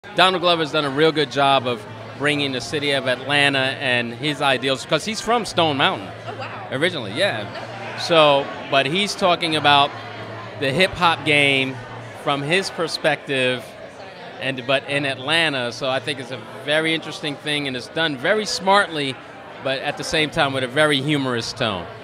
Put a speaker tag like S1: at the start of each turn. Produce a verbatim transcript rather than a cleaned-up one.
S1: Donald Glover's done a real good job of bringing the city of Atlanta and his ideals, because he's from Stone Mountain.
S2: Oh, wow.
S1: Originally, yeah. So, but he's talking about the hip-hop game from his perspective, and but in Atlanta. So I think it's a very interesting thing, and it's done very smartly, but at the same time with a very humorous tone.